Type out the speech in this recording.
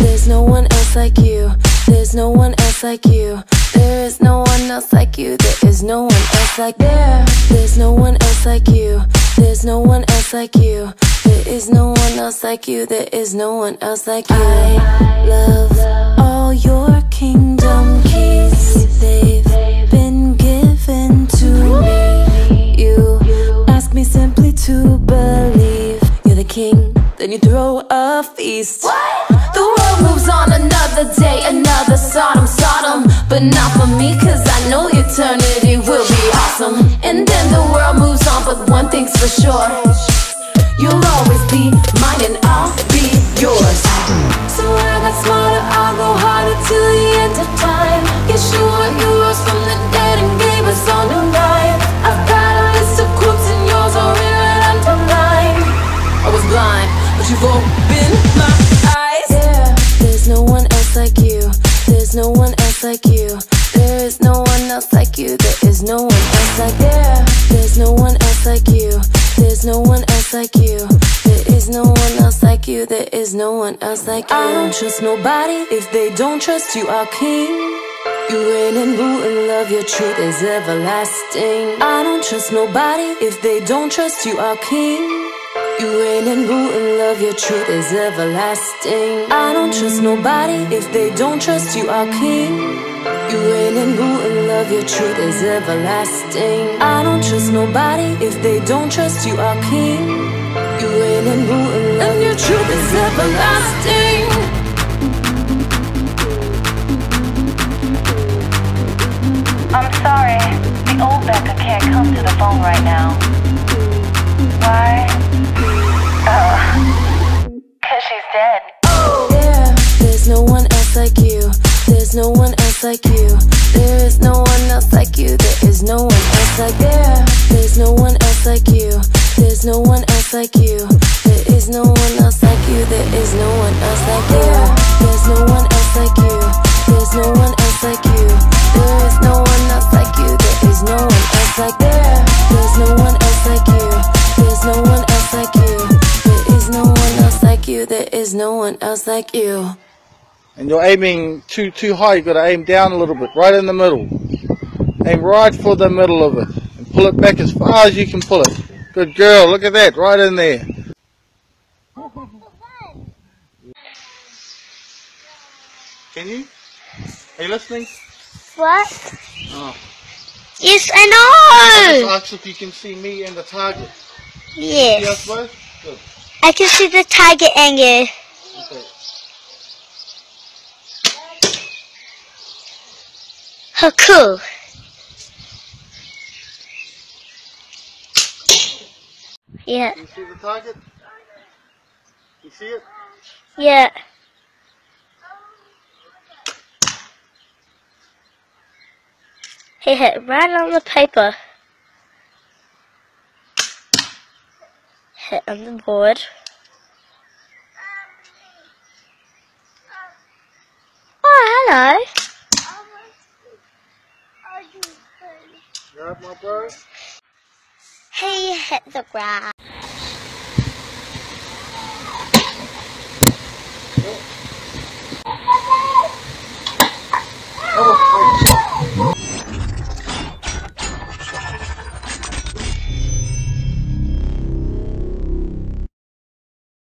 there's no one else like you. There's no one else like you. There is no one else like you. There is no one else like there. There's no one else like you. There's no one else like you. There is no one else like you. There is no one else like you. I love all your kingdom keys. They've been given to me. You ask me simply to believe you're the king, then you throw a feast. What? The world moves on another day, another Sodom, but not for me, cause I know eternity will be awesome. And then the world moves on, but one thing's for sure, you'll always be mine and I'll be yours. So I got smarter, I'll go harder till the end of time. Yeshua, you rose from the dead and gave us all new life. I've got a list of quotes and yours are written and underlined. I was blind, but you've opened my eyes. There's no one else like you. There's no one else like you. There is no one else like you. There is no one else like there. There's no one else like you. There's no one else like you. There is no one else like you. There is no one else like you. I don't trust nobody if they don't trust you, our King. You reign and rule and love, your truth is everlasting. I don't trust nobody if they don't trust you, our King. You reign and rule and love, your truth is everlasting. I don't trust nobody if they don't trust you, our King. You reign and rule and love, your truth is everlasting. I don't trust nobody if they don't trust you, our King. You reign and rule and love, your truth is everlasting. I'm sorry, the old Becca can't come to the phone right now. Why? Cause she's dead. There's no one else like you. There's no one else like you. There is no one else like you. There is no one else like there. There's no one else like you. There's no one else like you. There is no one else like you. There is no one else like there. There's no one else like you. There's no one else like you. There is no one else like you. There is no one else like there. There's no one else like you. There's no one else like you. There is no one else like you. There is no one else like you. And you're aiming too high, you've got to aim down a little bit, right in the middle. Aim right for the middle of it. And pull it back as far as you can pull it. Good girl, look at that, right in there. Can you? Are you listening? What? Oh. Yes, I know! Just ask if you can see me and the target. Yes. See us both? Good. I can see the target and you. Okay. How cool. Yeah. You see the target? You see it? Yeah. He hit right on the paper. Hit on the board. Oh, hello. You alright, my bro? He hit the ground. Come on.